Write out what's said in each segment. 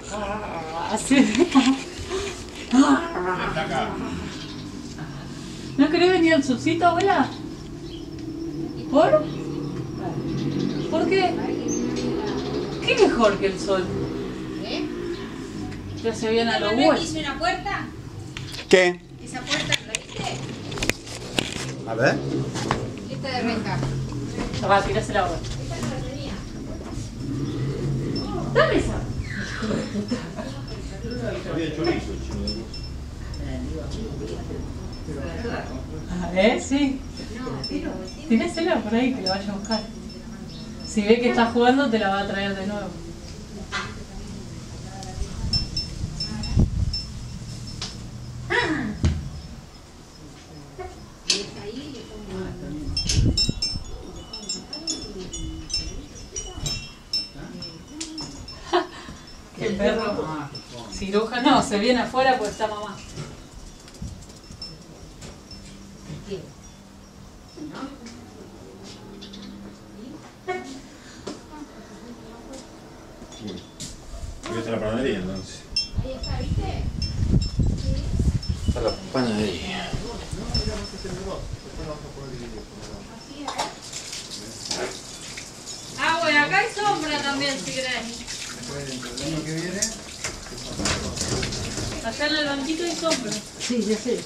Así. ¿No querés venir al solcito, abuela? ¿Por? ¿Por qué? ¿Qué mejor que el sol? Ya se viene a los huevos. ¿Hice una puerta? ¿Qué? ¿Esa puerta la viste? A ver. Esta de reja. Va, tirásela ahora. Esta no la tenía. Dame esa. Sí. Tírásela por ahí que la vaya a buscar. Si ve que está jugando, te la va a traer de nuevo. Qué perro. Cirujano, se viene afuera pues está mamá. Voy a la panadería entonces. Ahí está, ¿viste? Está la panadería. Ah, bueno, acá hay sombra también si querés. Acá en el banquito hay sombra. Sí, ya sé.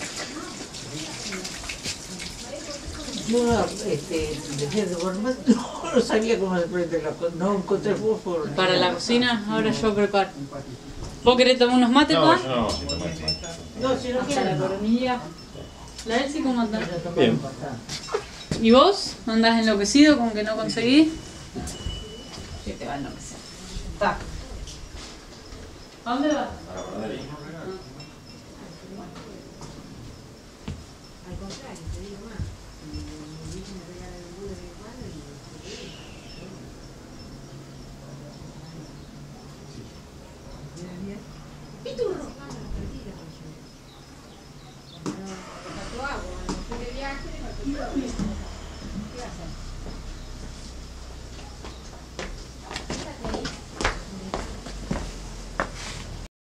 Yo dejé de formar, no sabía cómo se prende la cosa, no encontré fósforo. Para la cocina, ahora yo preparo. ¿Vos querés tomar unos mates, No, pa? yo no, si tomo esto. No, si no Hasta la quiero. coronilla. La Elsie, ¿cómo andás? Bien. ¿Y vos? ¿Andás enloquecido con que no conseguís? Que te va a enloquecer. Ta. ¿A dónde vas? A la panadería. Al contrario, te digo más. Mi hijo me regala el embudo de vez en cuando y ¡piturro! Cuando le faltó agua, cuando fui de viaje, le faltó agua.